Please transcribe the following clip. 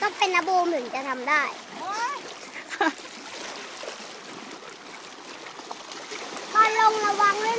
ต้องเป็นนบูมถึงจะทำได้ตอนลงระวังด้วย